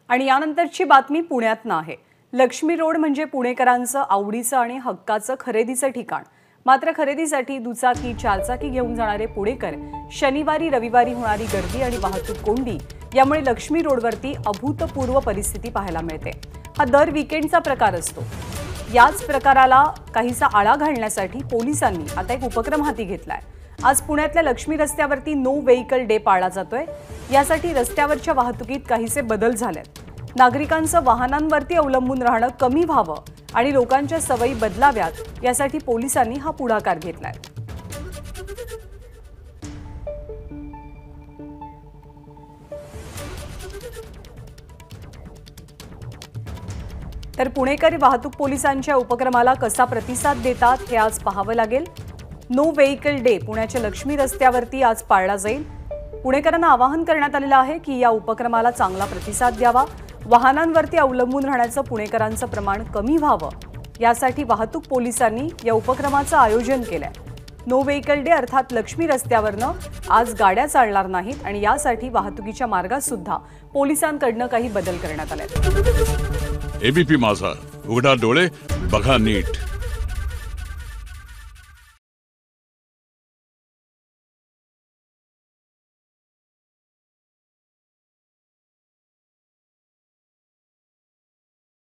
आणि यानंतरची बातमी पुण्यातनं आहे। लक्ष्मी रोड म्हणजे पुणेकरांचं आवडीचं आणि हक्काचं खरेदीचं ठिकाण। मात्र खरेदीसाठी दुचाकी चारचाकी घेऊन जाणारे पुणेकर शनिवारी रविवारी होणारी गर्दी आणि वाहतूक कोंडी यामुळे लक्ष्मी रोडवरती अभूतपूर्व परिस्थिती पाहायला मिळते। हा दर वीकेंडचा प्रकार असतो। याच प्रकाराला काहीसा आळा घालण्यासाठी पोलिसांनी आता एक उपक्रम हाती घेतलाय। आज पुण्यातल्या लक्ष्मी रस्त्यावरती नो व्हेइकल डे पाळला जातोय। यासाठी रस्त्यावरच्या वाहतुकीत काहीसे बदल झालेत। नागरिकांचं वाहनांवरती अवलंबून राहणं कमी व्हावं आणि लोकांच्या सवयी बदलाव्यात यासाठी पोलिसांनी हा पुढाकार घेतलाय। तर पुणेकर वाहतूक पोलिसांच्या उपक्रमाला कसा प्रतिसाद देतात हे आज पाहावं लागेल। नो व्हेइकल डे पुण्याच्या लक्ष्मी रस्त्यावरती आज पाळला जाईल। पुणेकरांना आवाहन करण्यात आलेलं आहे की या उपक्रमाला चांगला प्रतिसाद द्यावा। वाहनांवरती अवलंबून राहण्याचं पुणेकरांचं प्रमाण कमी व्हावं यासाठी वाहतूक पोलिसांनी या उपक्रमाचं आयोजन केलंय। नो व्हेइकल डे अर्थात लक्ष्मी रस्त्यावरनं आज गाड्या चालणार नाहीत आणि यासाठी वाहतुकीच्या मार्गात सुद्धा पोलिसांकडून काही बदल करण्यात आले। एबीपी माझा, उघडा डोळे बघा नीट।